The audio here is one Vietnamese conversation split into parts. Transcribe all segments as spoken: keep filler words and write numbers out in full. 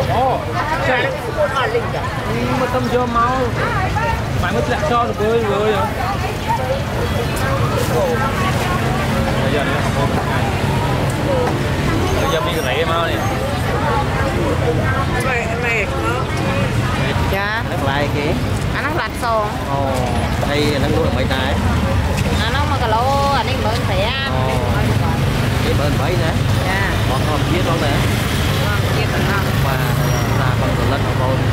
Ồ, chạy một tâm cho máu phải mất lại cho được bơi bơi rồi. Bây giờ này không có ngày. Bây giờ mình lấy máu này. Này này Dạ. Nó lại kì. Anh nó lạch son. Ồ, đây nó nuôi mấy trái. Anh nó mà cái lỗ anh ấy bớn tẻ. Ồ. Cái bớn mấy nữa. Dạ. Còn còn chiếc đó nữa. Chiếc còn ngon. Và là con đồ lật của con.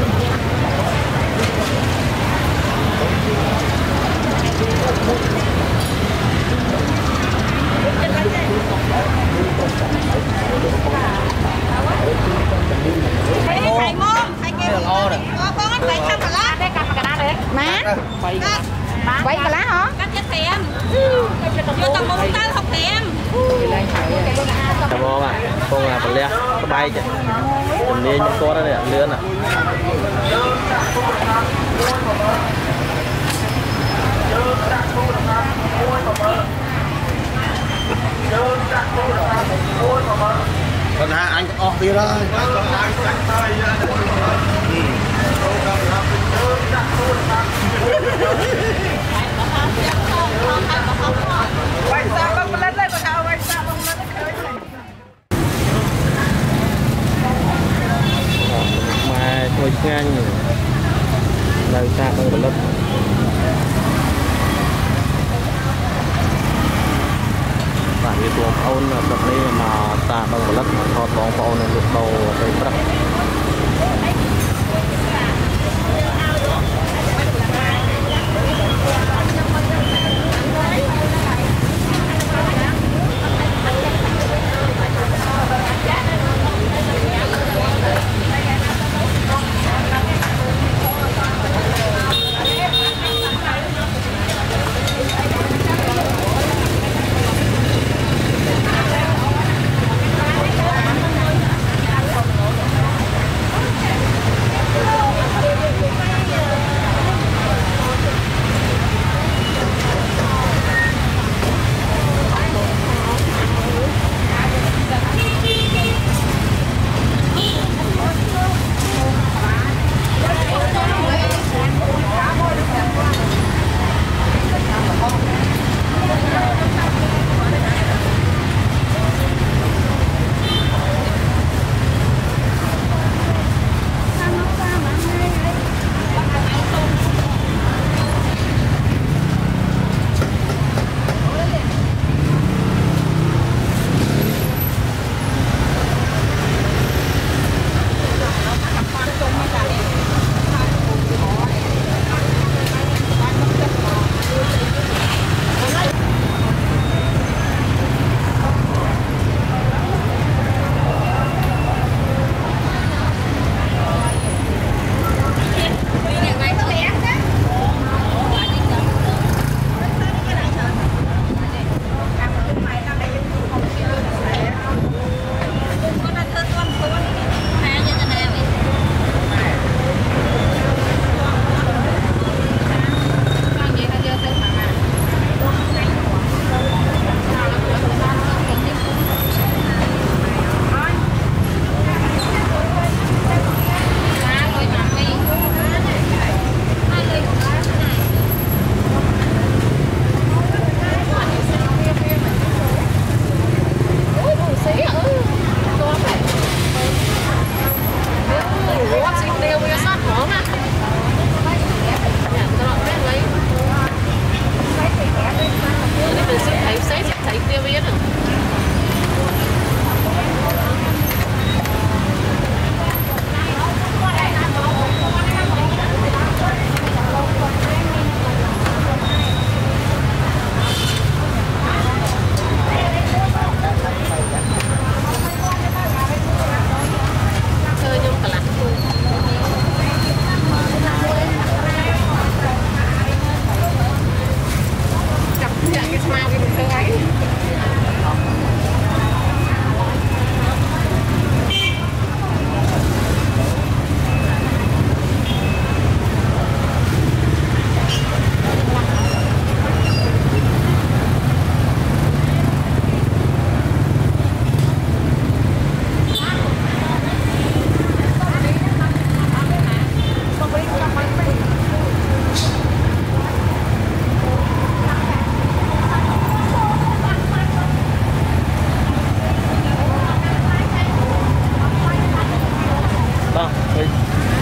thầy môn thầy kêu con anh bảy trăm cả lá đây cầm cả lá đấy Má. Bảy cái lá hả? cắt chết thèm vô tầm một tao không thèm Chào bố ạ, con là phần lẹ, có bay chứ. Mình đi những con đó để ăn lươn à. Còn hai anh có đi rồi. quay sang bông lên lên mà thao quay sang bông lên nó khơi Mà thôi ngang đời xa hơn một lớp. Và như tuồng ôn đợt này mà ta bằng một lớp cho tuồng ôn lúc đầu tới bắt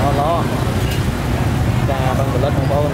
nó nó trà bằng một lít không bao.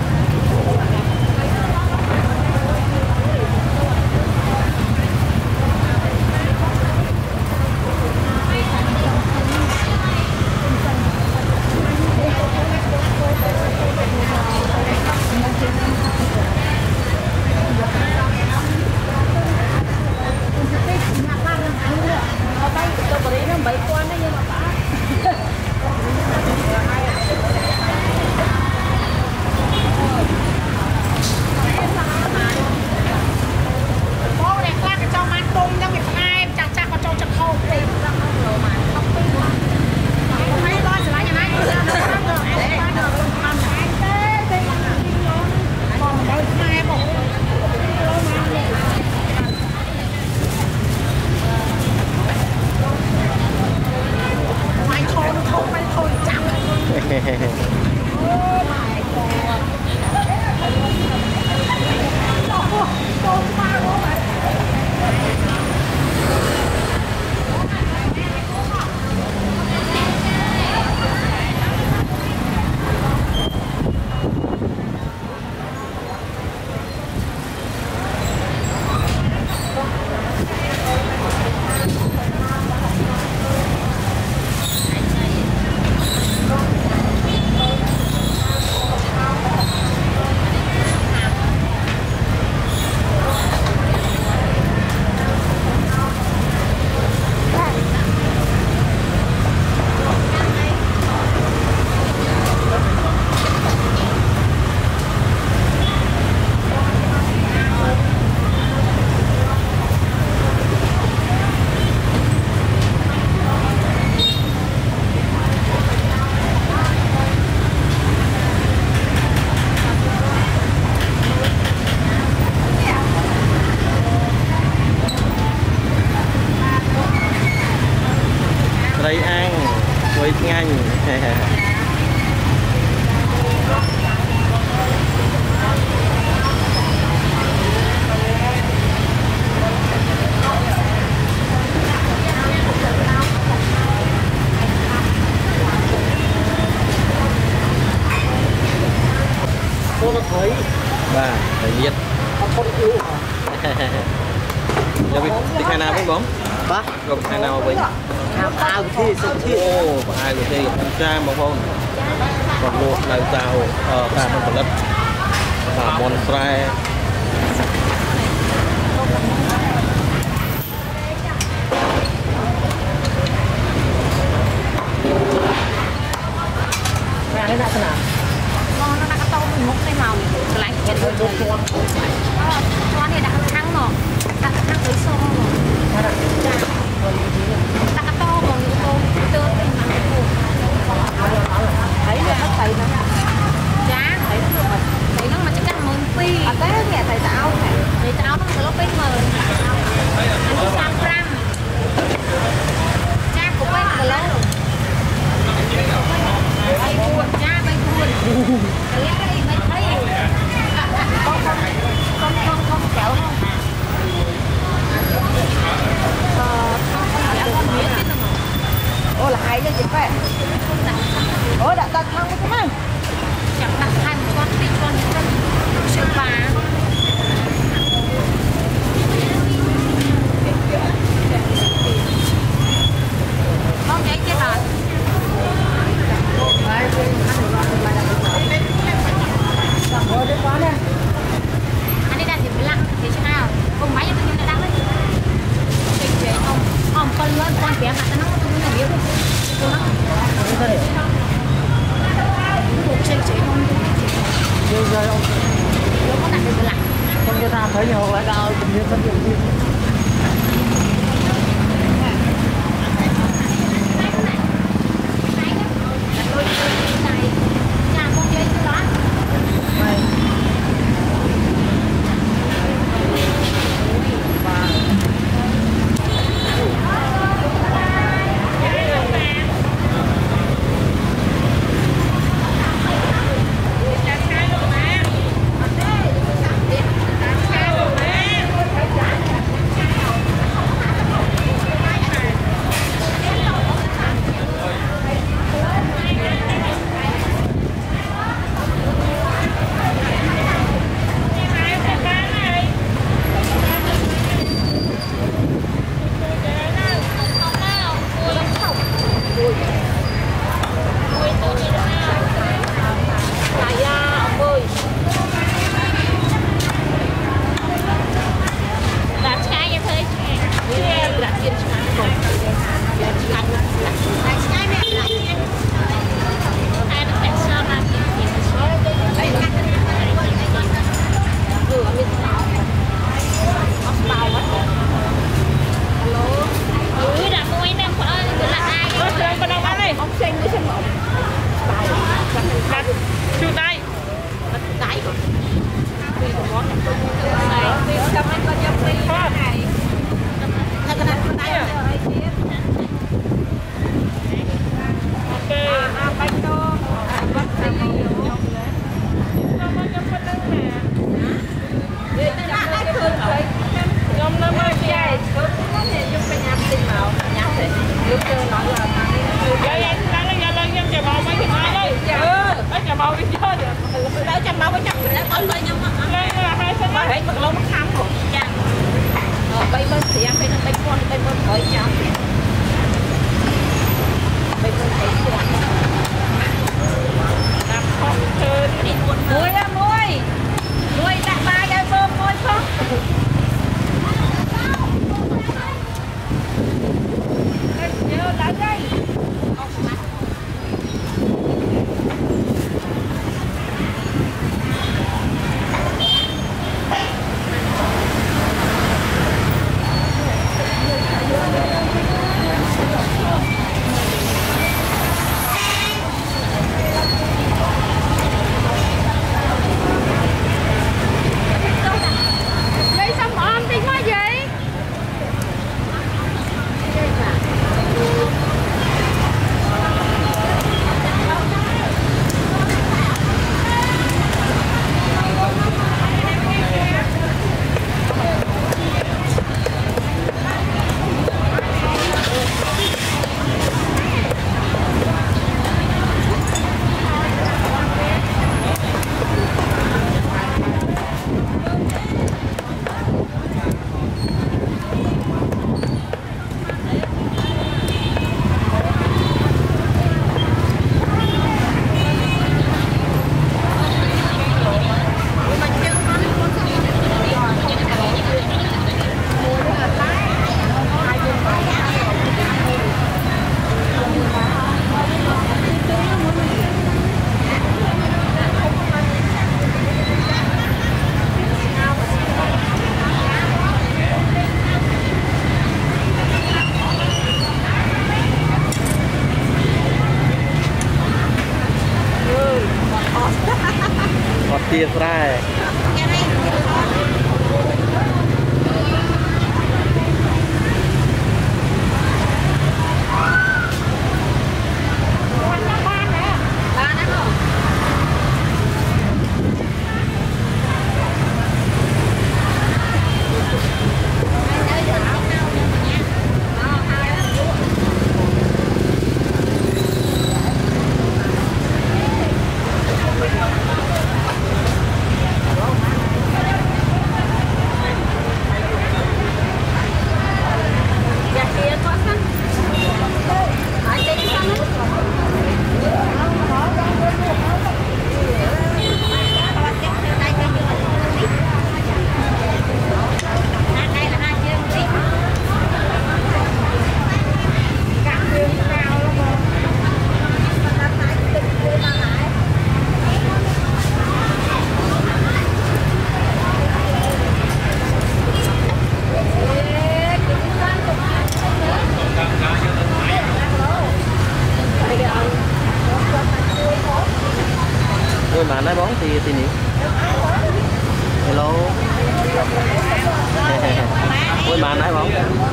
Đây ăn quay nhanh. Cô nó thấy Bà, thầy nhiệt. con yêu Giờ bị thích hai nào cũng bóng. ba Rồi hai nào với. ham ao thì sân thi Ô, bà ai rồi thì cha mà không. Còn một là tàu ờ ta không có đất. Và món fry. ra cái nào thế nào Ngon nó đã tôm mình múc cái màu cái lạnh cái con con con cho này đã thắng rồi đã thắng tới sâu rồi đã cái to còn những tôm tươi thì mà thấy được nó thấy nó giá thấy nó được thấy nó mà chắc chắn mừng phi à cái nghe thầy tao thầy tao nó là lúc bên mờ anh sang ram cha của bên là lâu bay buồn cha bay buồn cái đây mấy thấy con không con không không kéo không Ô là hay lên chị phải. Ô đã đặt thang cái mà. chẳng đặt hai một con đi con chân sự bà con giấy chết rồi anh đi đặt thì phải lặng thì thế nào cùng máy cho tôi đang đấy trình chế không không con lớn con bé hạt nó không có nhiều tôi nó một trình chế không nhiều giờ không nó có đặt được lặng không cho ta thấy nhiều lại cao cũng như phân dụng gì ơi lấy nhau mà Lên là hai phân ba hết một lông khám rồi. dạ Bây giờ thì em phải là bây con bây con khỏi chấm. Bây con thấy chưa? Làm không chơi đi buồn. Muối á muối. Muối đặt ba cái bơm muối không? Nhớ lại đây. lấy xong ôm đi quá vậy Bọt tia fry. Ôi mà nói bón thì thì nhỉ? Hello. Ôi mà nói bón.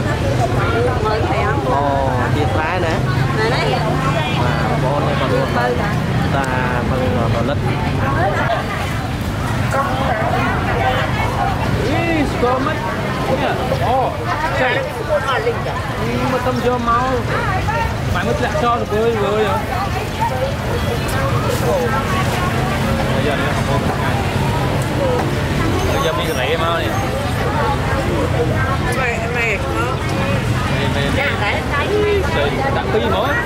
Ồ, chia trái nè. Mà bón này còn luôn. Ta bằng vào lít. Ih, sekolah mat. Oh, saya mà tâm cho máu. Phải mất lại cho được với với rồi. Bây giờ này không có ngày. Bây giờ mình lấy máu này. Này này nó. Rồi đặt cái gì nữa?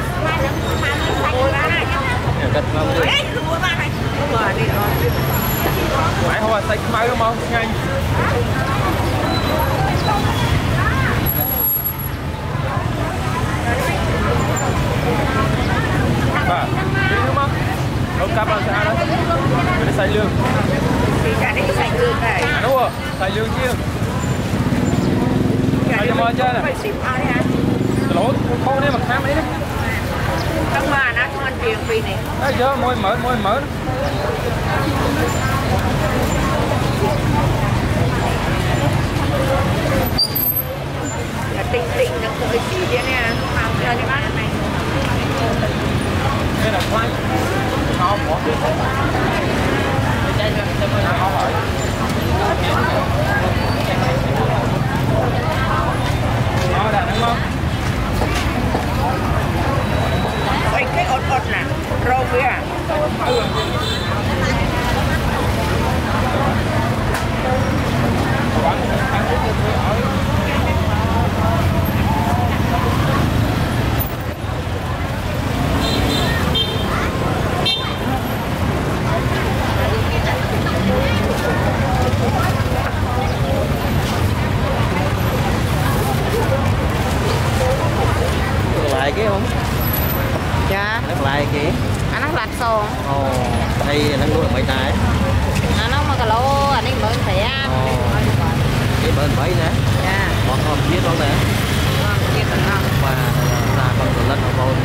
Cắt máu đi. Phải hoa xanh máu đúng không? Nhanh. Bà, đi đúng không? Đâu cặp làm sao đó? Để xay lương. Thì cả đấy xay lương này. À, đúng rồi, xay lương chiên. Xay cho mơ chơi nè. Phải xịp ai hả? Lỗ, không nên mà khám đấy đấy. Trong mà nó ngon chuyện vì này. Đấy chứ, môi mở, môi mở. Tinh tinh nó cười chỉ thế nè. Không cho cái bát này. Đây là khoai. Không, bỏ đi. Đây là cho mình không hỏi. Nó đã đúng không? Ôi cái ột ột nè. Rô kia à? Nó lại kì. Anh nó lạt sòn. Ồ, đây nó nuôi mấy trái. Anh nó mà cả lô, anh ấy mới phải ăn. Ồ, cái bên mấy nè. Dạ. Còn con biết đó nè. Kia cần ăn. Và là con của lân của con.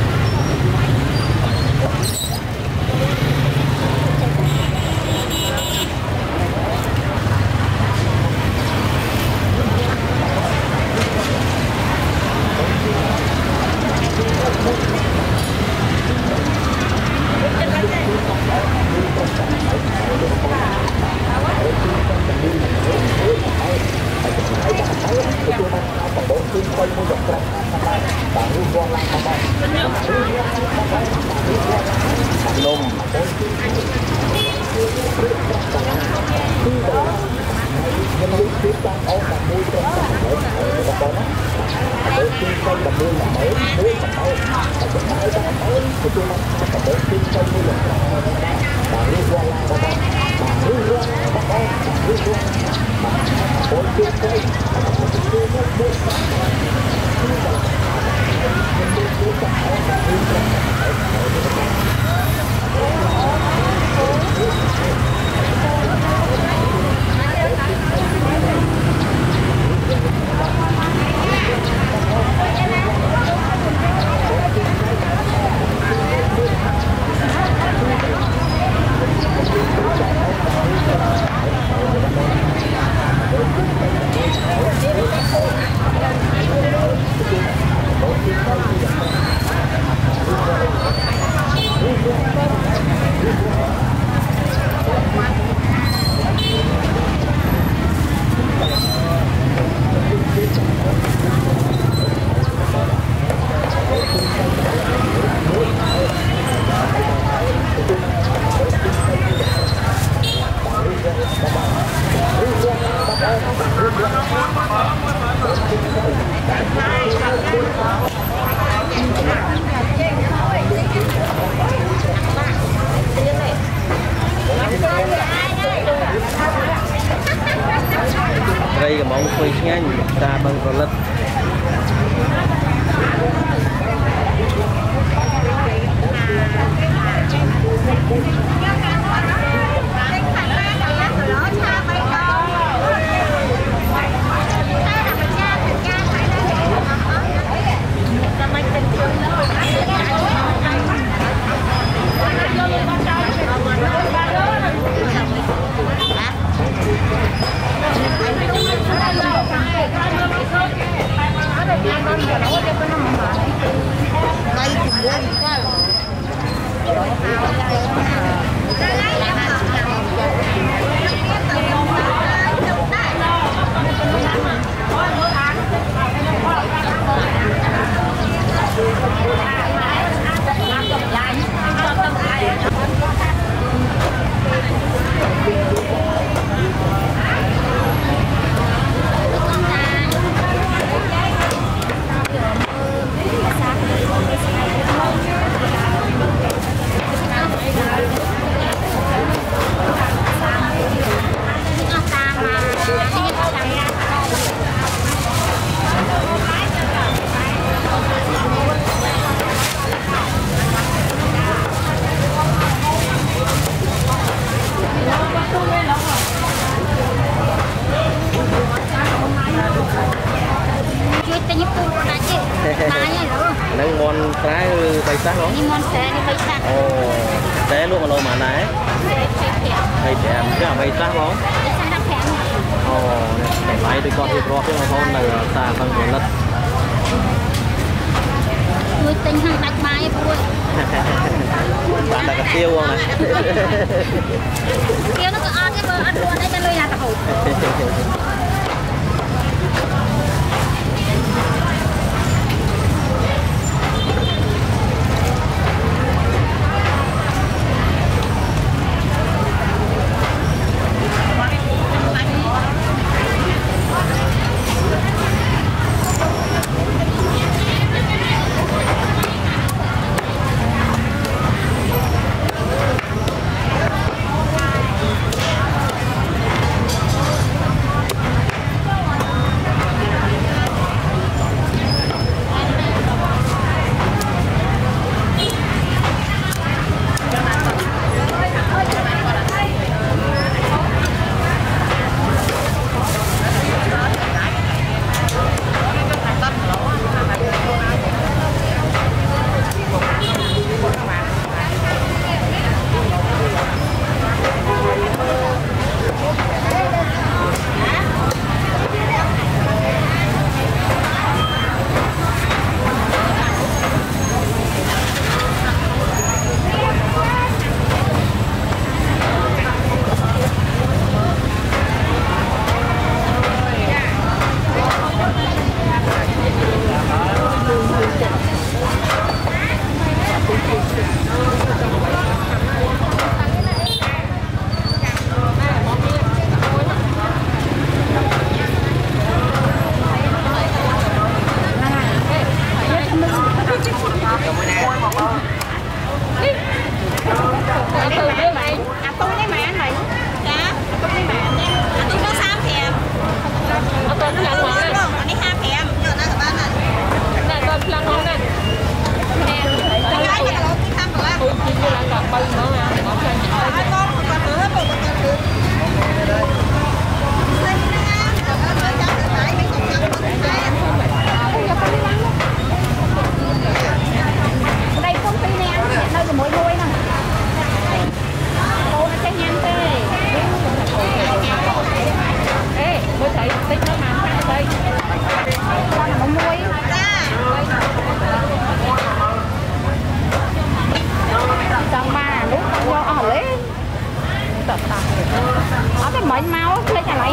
Đây là món quay nhanh ta bằng con lật. Nâng món trái bay sắc không? Ini mon saya ni bay sắc. Ồ, té luôn mà lâu mà nãy. Bay trẻ chứ là bay sắc không? Bay sắc đặc hẹn. Ồ, bay thì con thì có cái mà con là ta bằng con lật. Nuôi tinh hàng bạch mai vui. Bạn là cái tiêu không này? Tiêu nó có ăn cái bơ ăn luôn đấy cho nuôi là tàu.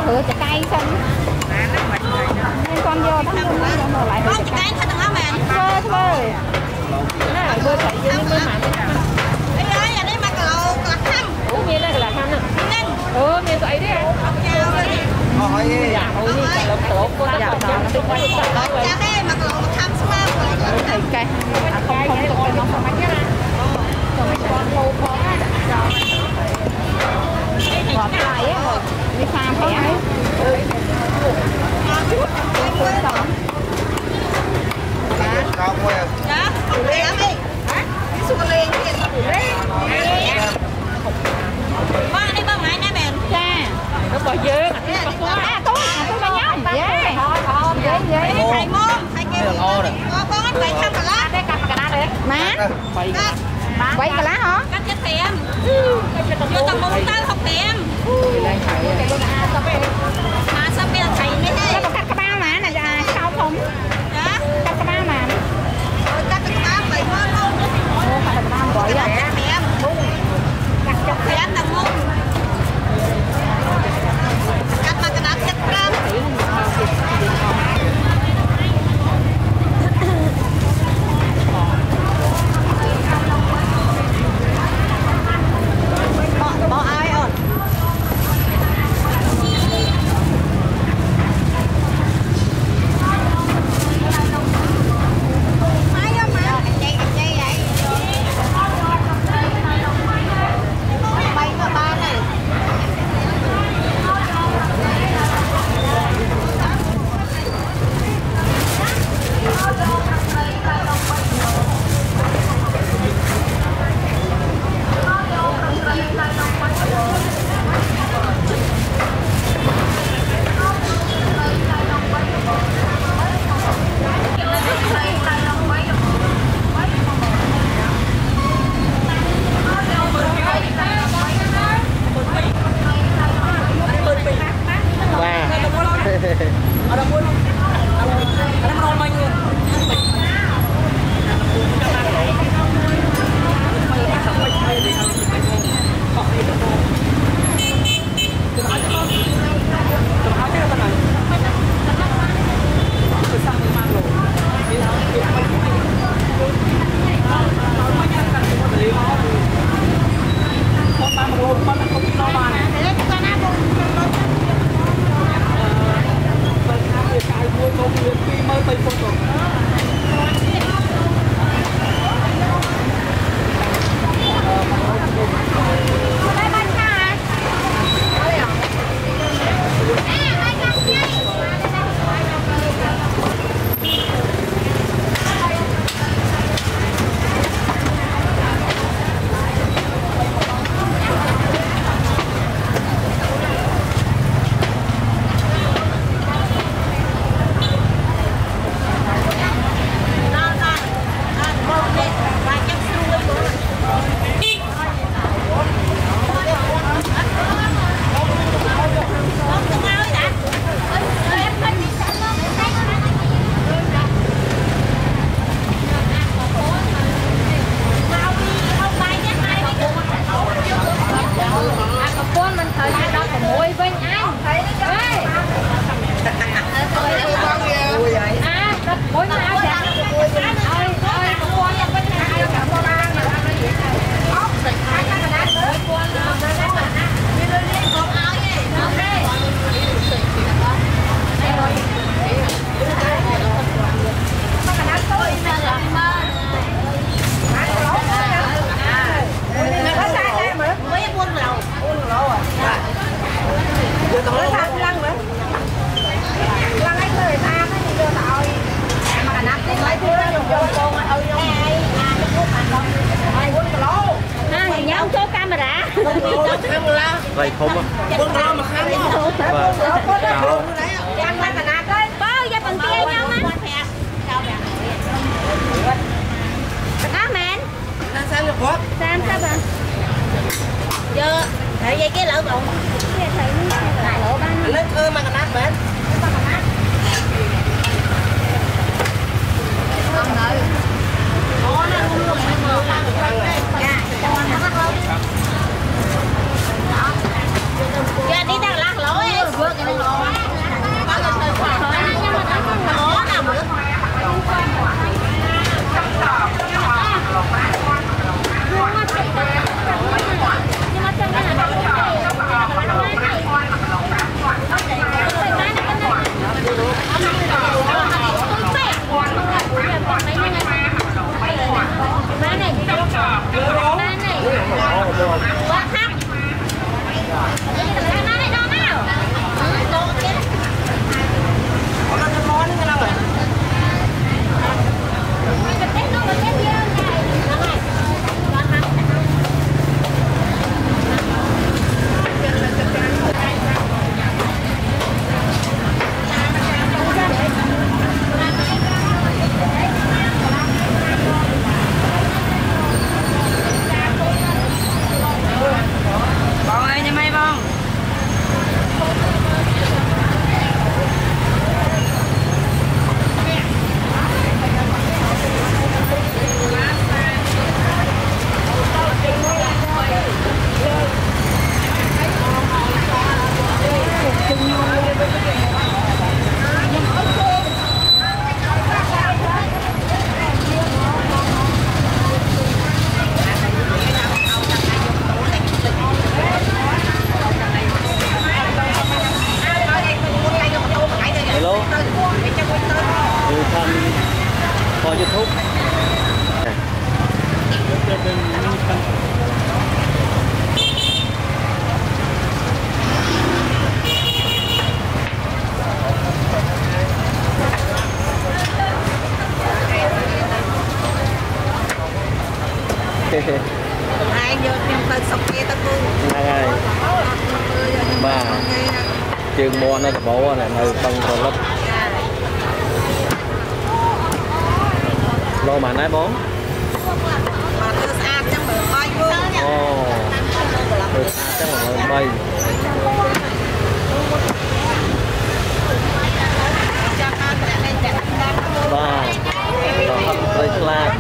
hứa chả cay xanh nên con vô đó nó lại hứa chả cay thơ thơ nó lại bơi chạy vô bơi mặn ủa nghe đây là thăm nè ừ nghe tụi ấy đi dạ ôi như là tổ của nó còn nó đi qua được đó rồi thầy cây à không không không không không mấy cái còn mấy con khô khó ngọt lại á đi pha khẽ ấy Cao quá. Dạ, lên đi. Hả? Xuống lên đi. Ba đi ba mày nè bạn. Cha, nó bỏ dơ mà cái con quá. À tôi, tôi ba nhau. Dạ. Thôi, vậy vậy. Thầy môn, thầy kêu. Ô này. Ô con anh bảy trăm cả lá. Đây cầm cả lá đấy. Má. Bảy. Bảy cả lá hả? Cắt chết tiền. Vô tầm môn tao học tiền. Mà sao bây giờ thầy mới đây? Nó cắt cái bao mà là sao không? Dạ. Cắt cái bao mà. Cắt cái bao bảy môn luôn. Ô, cắt cái bao gọi vậy. Cắt chọc tiền tầm môn. Cắt mà cái nát chết gram. Bỏ bỏ ai ơi? Vậy không á? Quân lo mà khám nhau. Vâng. Chào. Bao giờ bằng kia nhau má. Đó mẹ. Sao được quá? Sao sao bà? Giờ thầy dây cái lỡ bụng. Thầy lại lỗ ban. Lên ơ mà cái nát mến. Không ngờ. Có nó luôn luôn mới ngờ ra được rồi. Dạ, cho anh nó không. Dạ đi đang lạc lỗi. Vượt cái này. ai vô nhom tới sọc kia ta cô này ba trường mua nó bố này nơi băng rồi lắm lô mà nãy bố mà tôi ăn trong bờ bay vô ồ tôi ăn trong bờ bay ba rồi hấp tới la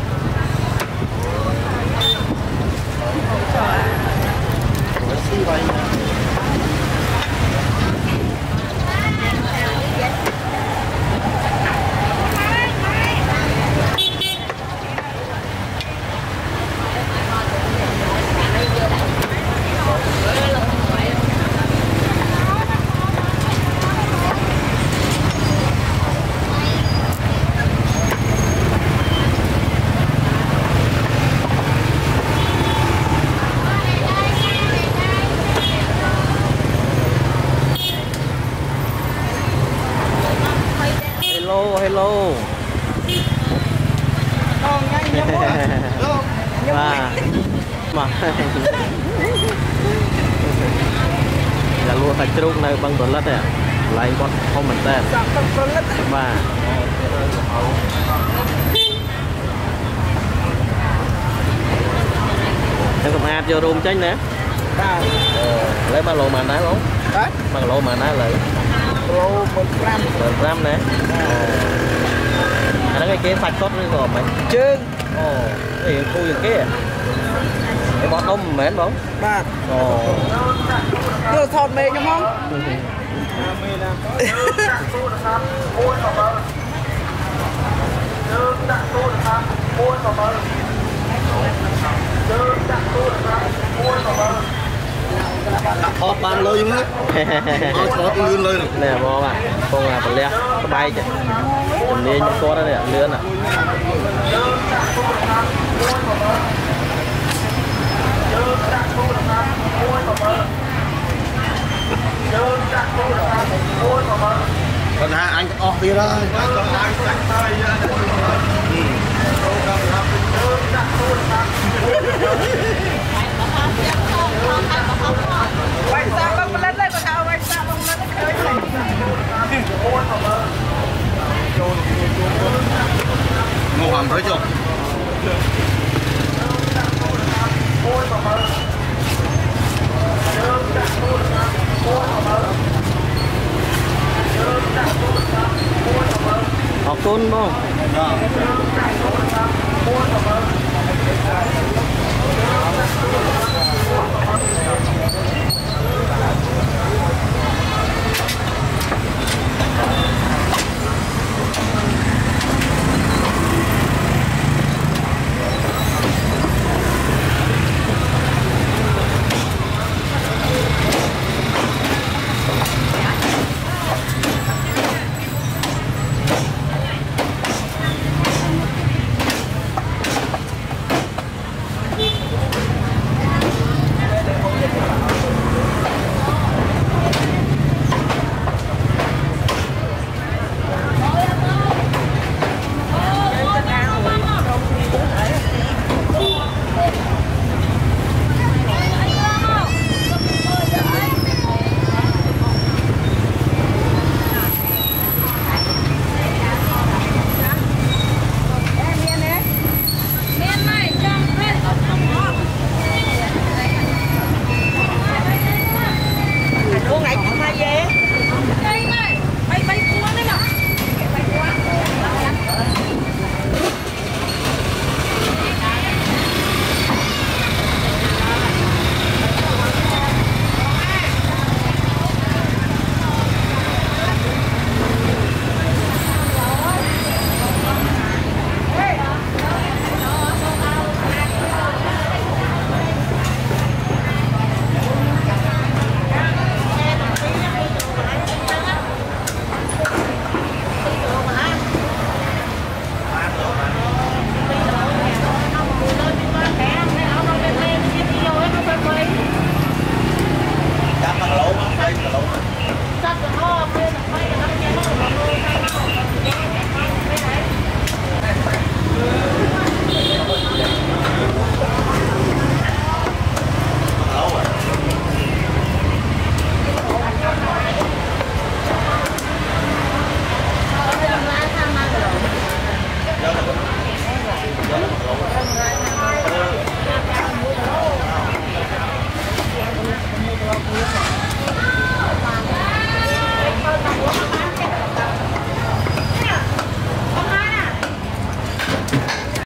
hello hello và mà là luôn phải trúng này bằng tuần lết này lại con không mình tên và em còn ăn vô room tránh nè lấy ba lô mà nãy luôn ba lô mà nãy lại lô một gram một gram nè anh nói cái kia sạch tốt nữa rồi mày chứ ồ cái gì khu vực kia cái bọn đông mến bóng ba ồ Đưa thọt mê cho không? Thọt bàn lôi không hết thọt lươn lôi nè bố bạn con là phần leo nó bay chứ mình đi những con đó nè lươn à còn hai anh có đi rồi quay sang bông lên lên còn thao quay sang bông lên nó khơi ngô hầm tới chưa học côn không